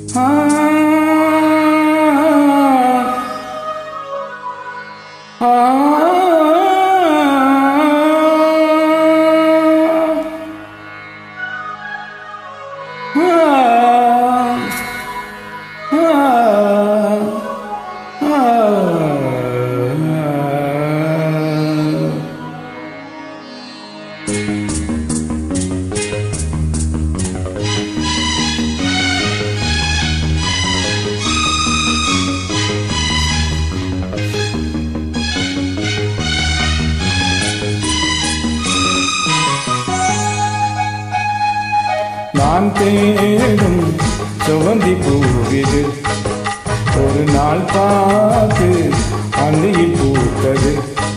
நான் தேடும் சுவந்தி பூவிது ஒரு நாள் பார்த்து அந்தியில் பூத்தது.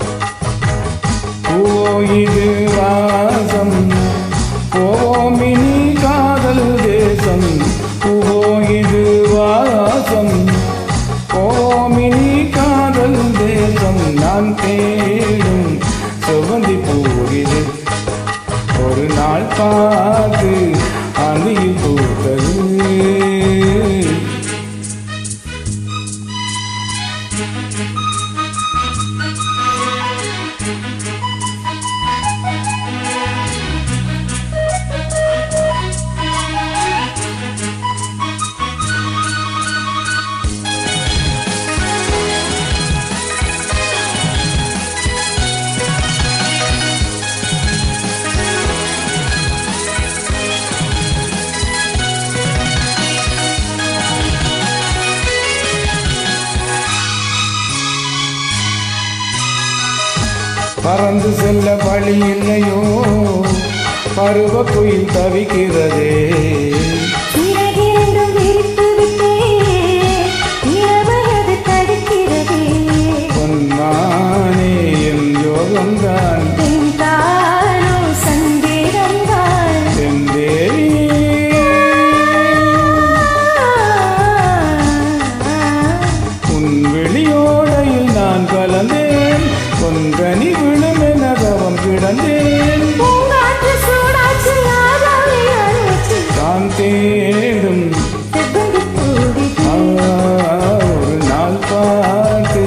பூவோயிது வாசம் போமினி காதல் தேசம். பூவோயிது வாசம் போமினி காதல் தேசம். நான் தேடும் சுவந்தி பூவிது ஒரு நாள் பார்த்து அந்தியில் பூத்தது. பறந்து செல்ல வழி இல்லையோ பருவ குயில் தவிக்கிறதே. பொன்மானே என் யோகம்தான் செந்தேவி. உன் வெளியோடையில் நான் கலந்தேன் பொன்கனி விழுமென தவம் கிடந்தேன். நான் தேடும் ஒரு நாள் பார்த்து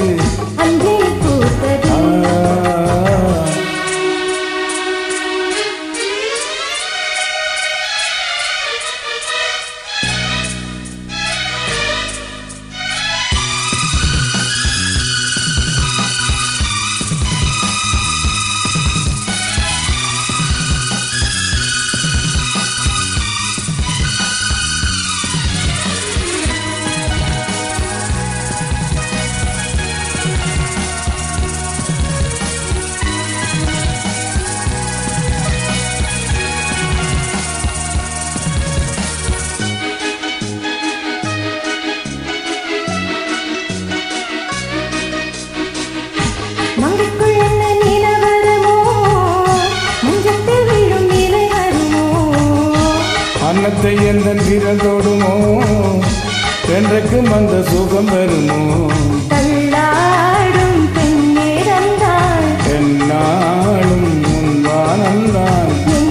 அன்னத்தை எந்தன் விரல் தொடுமோ என்றைக்கும் அந்த சுகம் வருமோ. தள்ளாடும் பெண்ணேரந்தான் என்னாலும் முன்வானந்தான்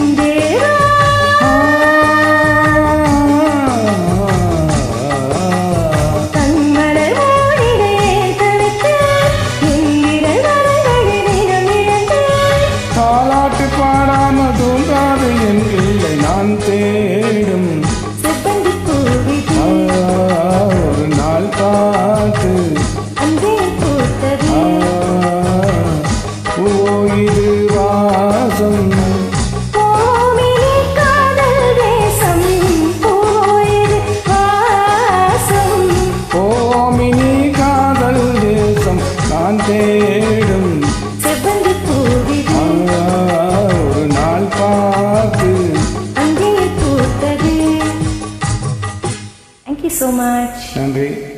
தாலாட்டு பாடாம தூங்காது என் பிள்ளை. நான் தேடும் ஒரு நாள் பார்த்து பூவோயிது வாசம் போமினி காதல் தேசம். நான் தேடும் ஒரு நாள் பார்த்து. Thank you so much. நன்றி.